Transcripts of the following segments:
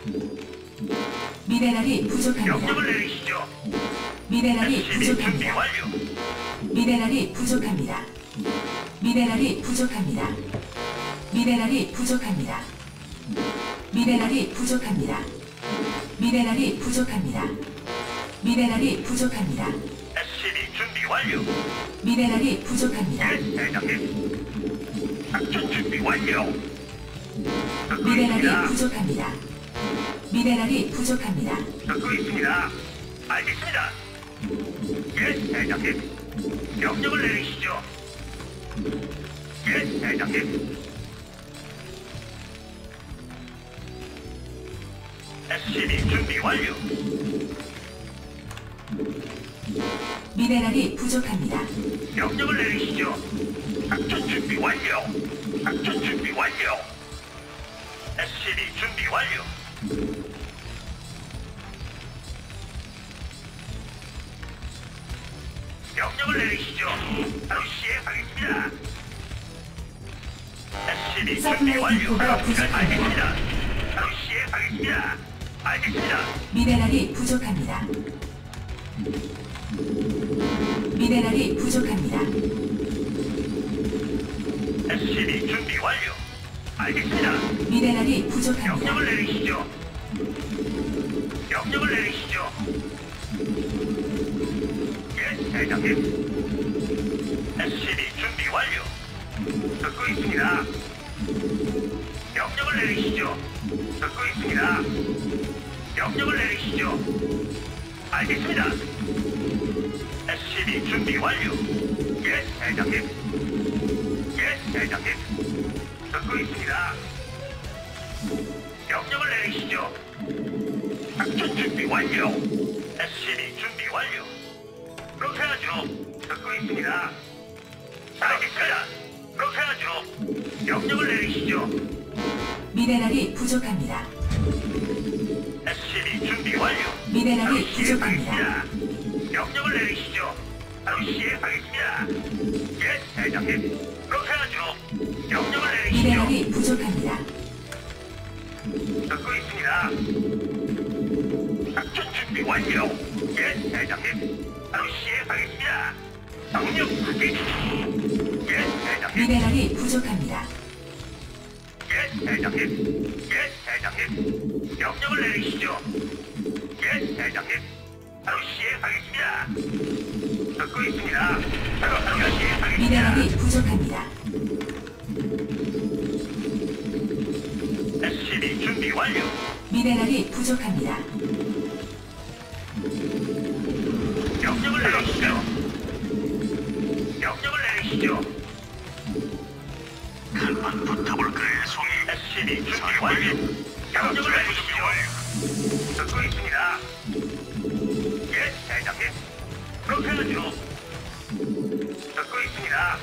미네랄이 부족합니다. 명령을 내리시죠. 미네랄이 SCB 준비 부족합니다. 완료. 미네랄이 부족합니다. 미네랄이 부족합니다. 미네랄이 부족합니다. 미네랄이 부족합니다. 미네랄이 부족합니다. 미네랄이 부족합니다. SCB 준비 완료. 미네랄이 부족합니다. 예, 대장님. 작전 준비 완료. 듣고 미네랄이 있습니다. 부족합니다. 미네랄이 부족합니다. 듣고 있습니다. 알겠습니다. 예, 대장님. 명령을 내리시죠. 예, 대장님. SCB 준비 완료. 미네랄이 부족합니다. 명령을 내리시죠. 작전 준비 완료. 작전 준비 완료. SCB 준비 완료. 명령을 내리시죠. 바로 시행하겠습니다. SCB 준비 서플라이 완료. 디포가 부족합니다. 알겠습니다. 바로 시행하겠습니다. 알겠습니다. 미네랄이 부족합니다. 미네랄이 부족합니다. SCB 준비 완료. 알겠습니다. 미네랄이 부족합니다. 명령을 내리시죠. 명령을 내리시죠. 예, 대장님. SCB 준비 완료. 듣고 있습니다. 명령을 내리시죠. 듣고 있습니다. 명령을 내리시죠. 알겠습니다. SCB 준비 완료. 예, 대장님. 예, 대장님. 듣고 있습니다. 명령을 내리시죠. 작전 준비 완료. SCB 준비 완료. 그렇게 하죠. 듣고 있습니다. 알겠습니다. 그렇게 하죠. 명령을 내리시죠. 미네랄이 부족합니다. SCB 준비 완료. 미네랄이 바로 부족합니다. 시행하겠습니다. 명령을 내리시죠. 바로 시행하겠습니다. 예, 대장님. 그렇게 하죠. 명령을 내리시죠. 미네랄이 부족합니다. 듣고 있습니다. 작전 준비 완료. 예, 대장님. 바로 시행하겠습니다. 명령 확인. 예, 대장님. 미네랄이 부족합니다. 예, 대장님. 예, 대장님. 명령을 내리시죠. 예, 대장님. 바로 시행하겠습니다. 듣고 있습니다. 바로 시행하겠습니다. 미네랄이 부족합니다. SCB 준비 완료. 미네랄이 부족합니다. 명령을 내리시죠. 명령을 내리시죠. 한번 붙어볼까요, 송이? SCB 준비 완료. 명령을 내리시죠. 듣고 있습니다. 예, 대장님. 그렇게 하죠. 듣고 있습니다.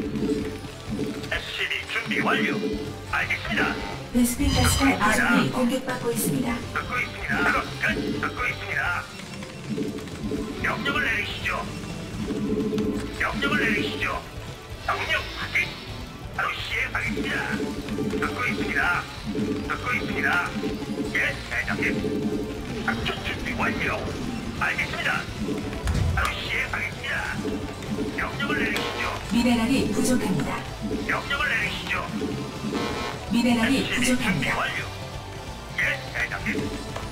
SCB 준비 완료. 알겠습니다. 베스핀 가스가 아군이 공격받고 있습니다. 듣고 있습니다. 끝. 듣고 있습니다. 명령을 내리시죠. 명령을 내리시죠. 명령 확인. 바로 시행하겠습니다. 듣고 있습니다. 듣고 있습니다. 예, 대장님. 작전 준비 완료. 알겠습니다. 바로 시행하겠습니다. 명령을 내리시죠. 미네랄이 부족합니다. 명령을 내리시죠. 미네랄이 SCB 준비 부족합니다. 완료. 예, 대장님.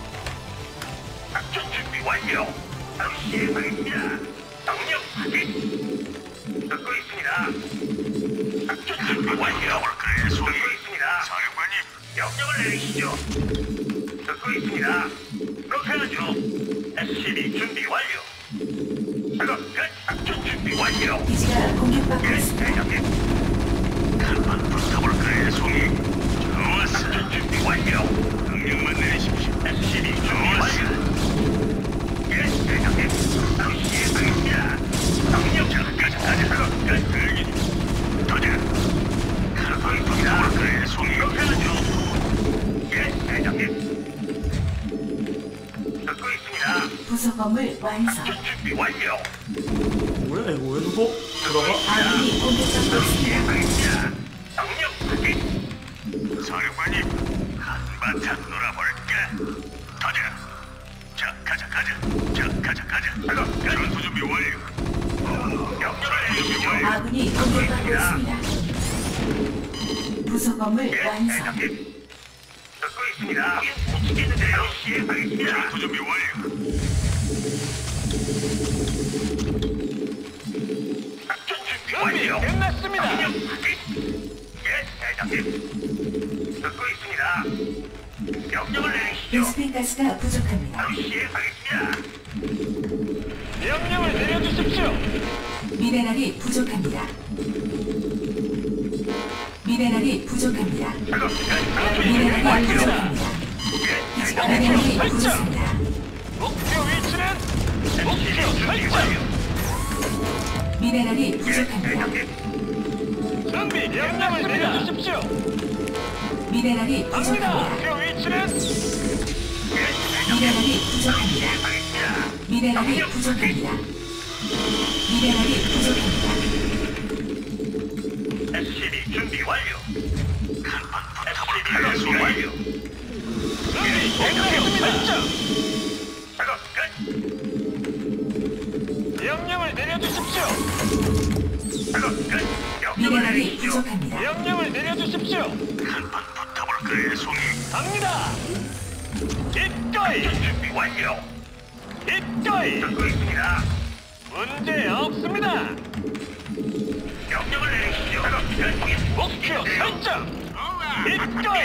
작전 준비 완료. 바로 시행하겠습니다. 명령 확인. 듣고 있습니다. 작전 준비 완료. 듣고 있습니다. 사령관님. 명령을 내리시죠. 듣고 있습니다. 그렇게 하죠. SCB 준비 완료. 작업 끝. 작전 준비 완료. 기지가 공격받고 예, 있습니다. 대장님. 한번 붙어볼까요, 송이? 좋았어. 작전 준비 완료. 명령만 내리십시오. SCB 준비 완료. 예, 대장님. 바로 시행하겠습니다. 명령 끝까지 작업 끝. 대기. 도전. 한번 붙어볼까요, 송이? 그렇게 하죠. 예, 대장님. 듣고 있습니다. 부속 건물 완성. 작전 준비 완료. 뭐야 이거 왜 누구 들어가? 아군이 공격받고 있습니다. 명령 확인. 사령관님, 한바탕 놀아볼까? 가자. 자, 가자. 작업 끝. 전투 준비 완료. 명령을 내리시죠. 아군이 공격받고 있습니다. 부속 건물 예, 완성. 대장님. 듣고 있습니다. 못 치겠는데요. 시행하겠습니다. 전투 준비 완료. 작전 준비 완료. 끝났습니다. 명령 확인. 예, 대장님. 듣고 있습니다. 명령을 내리시죠. 베스핀 가스가 부족합니다. 바로 시행하겠습니다. 명령을 내려주십시오. 미네랄이 부족합니다. 미네랄이 부족합니다. 작업 끝. 미네랄이 부족합니다. 미네랄이 부족합니다. 목표 위치는 목표 설정. 미네랄이 부족합니다. 준비 명령을 내려주십시오. 미네랄이 갑니다. 부족합니다. 목표 위치는 미네랄이 부족합니다. 미네랄이 부족합니다. 미네랄이 부족합니다. SCB 준비 완료. 간판 붙어버리기 완료. 준비 목표 설정. 작업 끝. 명령을 내려주십시오. 작업 끝. 명령을 미네랄이 내리시죠. 부족합니다. 명령을 내려주십시오. 간판 붙어볼 거예요, 송이. 갑니다. 기꺼이 준비 완료. 기꺼이 듣고 있습니다. 문제 없습니다. 명령을 내리시죠. 작업 끝. 목표 설정. 기꺼이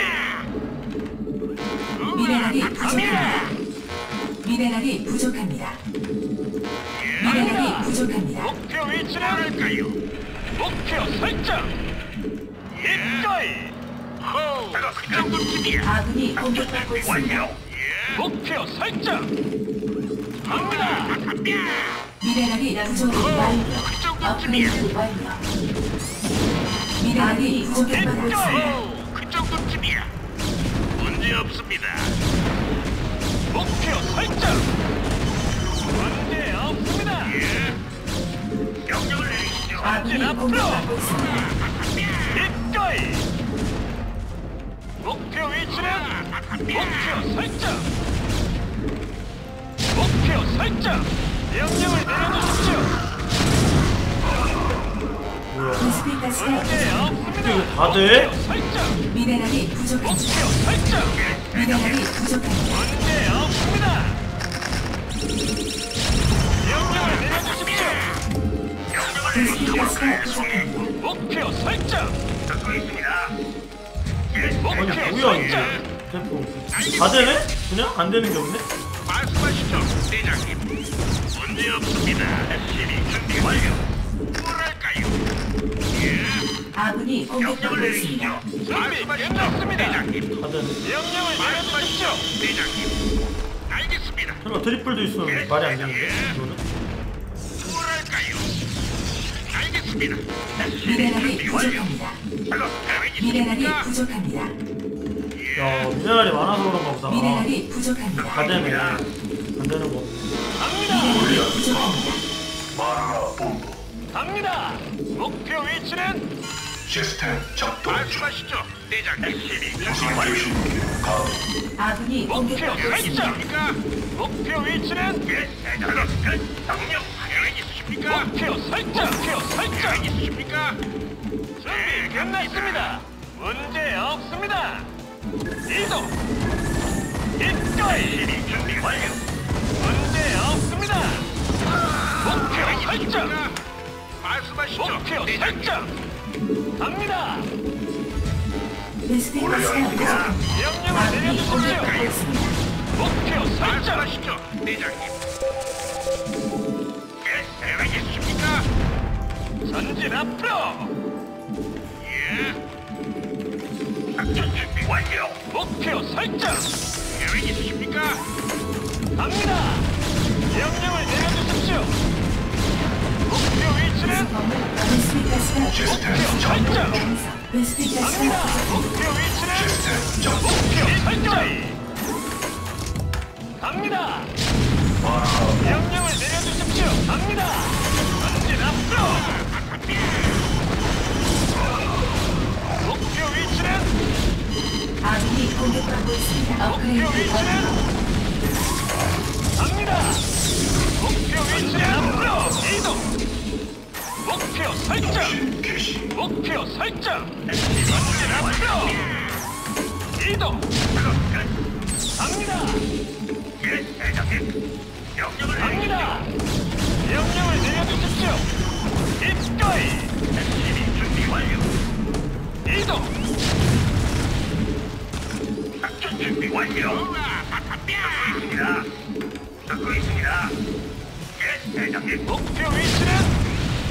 미네랄이 갑니다. 부족합니다. 미네랄이 부족합니다. 미네랄이 부족합니다. 목표 위치는 뭐랄까요? 목표 설정. 기꺼이 작업 그 정도쯤이야. 아군이 공격받고 준비 있습니다. 완료. 목표 설정. 갑니다. 미네랄이 부족합니다. 완료. 업그레이드 완료. 미네랄이 공격받고 있습니다. 그 정도쯤이야. 문제 없습니다. 목표 설정. 문제 없습니다. 명령을 내리시죠. 아군이 공격받고 있습니다. 기꺼이 목표 위치는 목표 설정. 목표 설정. 명령을 내려주십시오. 뭐야? 베스핀 가스가 문제 부족합니다. 없습니다. 이거 다 돼? 목표 설정. 미네랄이 부족합니다. 목표 설정. 미네랄이 부족합니다. 문제 없습니다. 명령을 내려주십시오. 명령을 베스핀 내리시죠. 가스가 부족합니다. 목표 설정. 듣고 있습니다. 아니 목표 뭐야 이게? 설정. 대포 다 되네? 그냥 안 되는 게 없네? 말씀하시죠, 대장님. 문제 없습니다. SCB 준비 완료. 뭐랄까요? 아군이 명령을 공격받고 있습니다. 내리시죠. 준비 끝났습니다. 대장님. 다 되네. 명령을 내려주십시오. 말씀하시죠, 대장님. 알겠습니다. 설마 트리플도 있으면 말이 안 되는데 이거는? 뭐랄까요? 알겠습니다. SCB 미네랄이 준비 완료. 부족합니다. 작업 계획 미네랄이 있습니까? 부족합니다. 야 미네랄이 많아서 그런가 보다. 미네랄이 부족합니다. 다 되네. 안 되는 거. 갑니다. 미네랄이 부족합니다. 갑니다. 목표 위치는 시스템 작동 중. 말씀하시죠, 대장님. SCB 준비 완료. 아군이 목표 공격받고 있습니다. 설정. 있습니까? 목표 위치는 예, 대장님. 끝. 명령 계획 있으십니까? 목표 설정. 목표 설정. 계획 있으십니까? 준비 끝났습니다. 문제 없습니다. 이동. 기꺼이 SCB 준비 완료. 문제 없습니다. 목표 설정. 있습니까? 말씀하시죠, 목표 대장님. 설정. 갑니다. 베스핀 가스가 부족합니다. 명령을 아군이 내려주십시오. 공격받고 있습니다. 목표 설정. 말씀하시죠, 대장님. 예, 계획 있으십니까? 전진 앞으로. 예. 작전 준비 완료. 목표 설정. 계획 있으십니까? 갑니다. 명령을 내려주십시오. 목표 위치는 베스핀 가스가 시스템 목표 작동 설정. 중. 베스핀 가스가 갑니다. 부족합니다. 목표 위치는 시스템 작동 목표 설정. 갑니다. 명령을 내려주십시오. 갑니다. 전진 앞으로. 목표 위치는 아군이 공격받고 있습니다. 목표 업그레이드 위치는 설정. 전진 앞으로. 이동. 갑니다. 예, 대장님. 명령을 갑니다. 명령을 내려주십시오. 입가이. SCB 준비 완료. 이동. 작전 준비 완료. 듣고 있습니다. 듣고 있습니다. 예, 대장님. 목표 위치는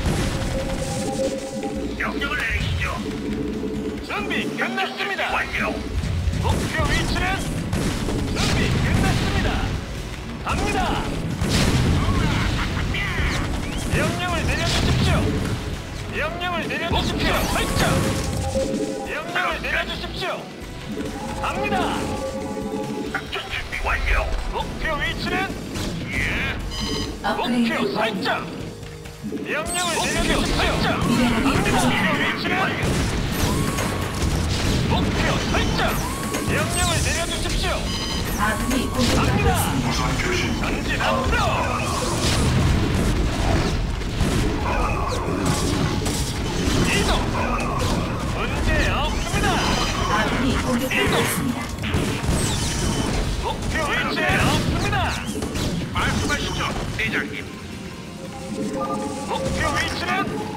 명령을 내리시죠. 준비 끝났습니다. 완료. 목표 위치는 준비 끝났습니다. 갑니다. 명령을 내려주십시오. 명령을 내려주십시오. 설정. 명령을 내려주십시오. 갑니다. 작전 준비 완료. 목표 위치는 업그레이드 목표 완료. 설정. 명령을 내려주십시오. 갑니다. 목표 위치는 목표 설정. 명령을 내려주십시오. 아군이 공격받고 갑니다. 있습니다. 무선 교신 전진 앞으로. 이동. 문제 없습니다. 아군이 공격받고 있습니다. 목표 위치에 없습니다. 말씀하시죠, 대장님. 목표 위치는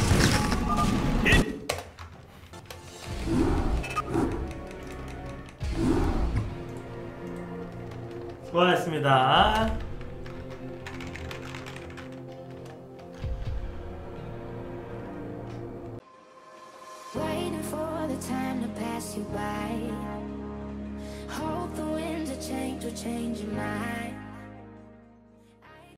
수고하셨습니다. Waiting for the time to pass you by. Hope the winds of change will change your mind.